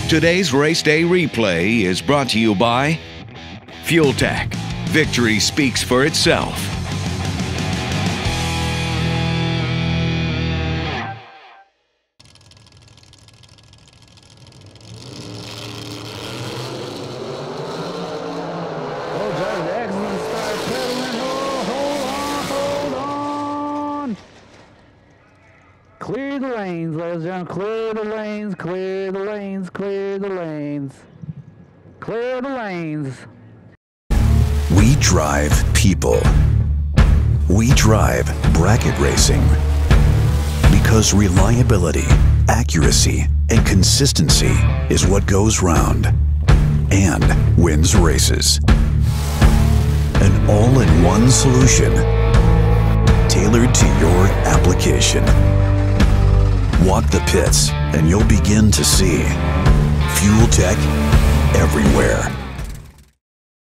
Today's race day replay is brought to you by Fuel Tech. Victory speaks for itself. Clear the lanes, ladies and gentlemen. Clear the lanes, clear the lanes, clear the lanes. Clear the lanes. We drive people. We drive bracket racing. Because reliability, accuracy, and consistency is what goes round and wins races. An all-in-one solution tailored to your application. Walk the pits and you'll begin to see Fuel Tech everywhere.